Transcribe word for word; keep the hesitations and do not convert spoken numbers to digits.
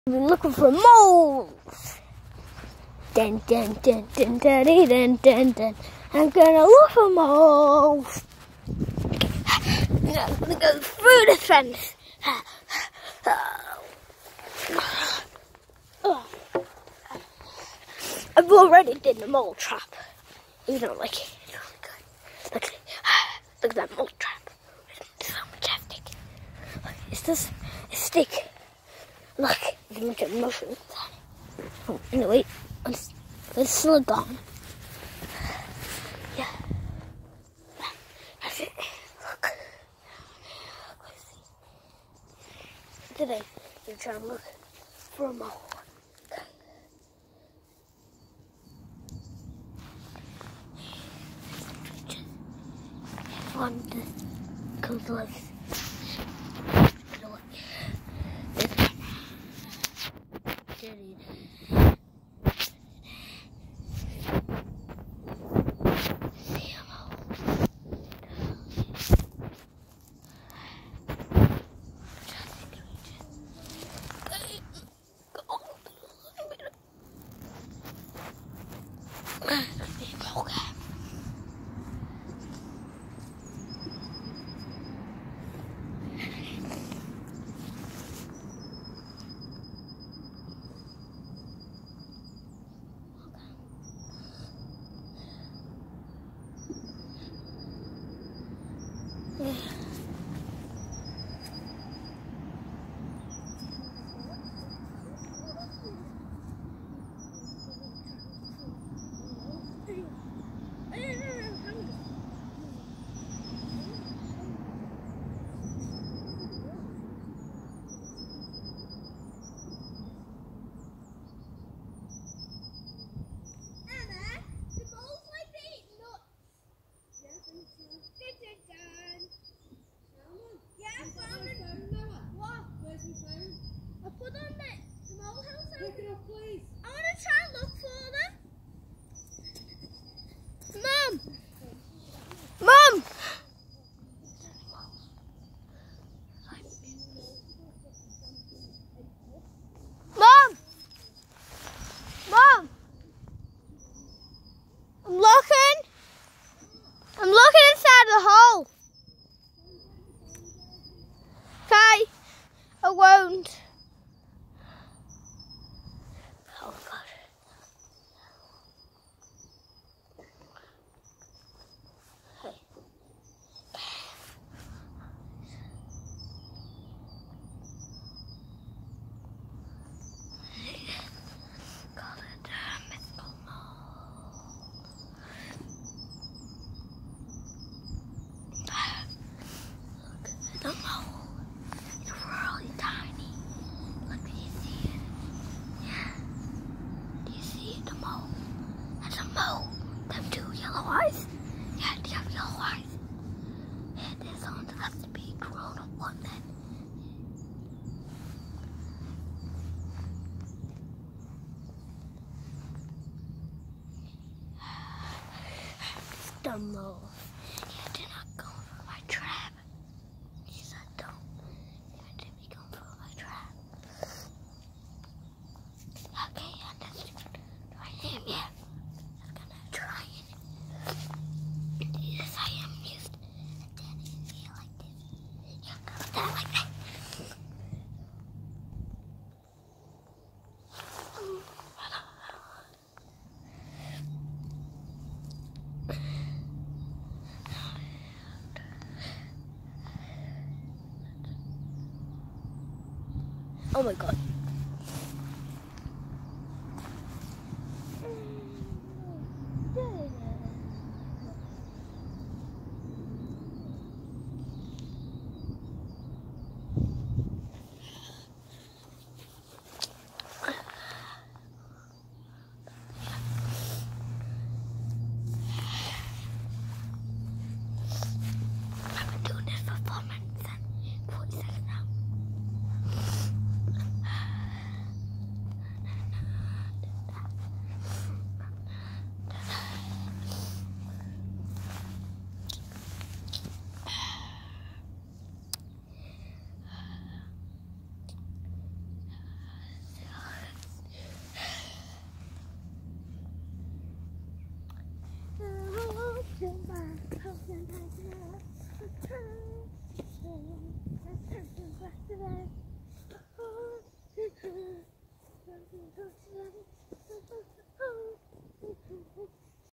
We're looking for moles. Dun dun dun dun dun dun dun dun. I'm gonna look for moles. I'm gonna go through the fence. I've already did the mole trap. You don't like it. It's really good. Look at it. Look at that mole trap. It's so majestic. Look, it's this a stick. Look, there's a bunch of mushrooms on it. Oh, anyway, let's, let's slow down. Yeah. That's it. Look. Today, we're trying to look for a mole. Okay. One that comes like this. I won't. Oh God. Hey. Call it a mythical mole. Look at the mole. Eyes? Yeah, do you have yellow eyes? And this one has to be grown up one then. Dumb mole. You did not go for my trap. She said don't. You did be going for my trap. Okay, and that's I am, yeah. I'm gonna try it. Yes, I am used. And then you feel like this. You go down like that. Oh my God. trap.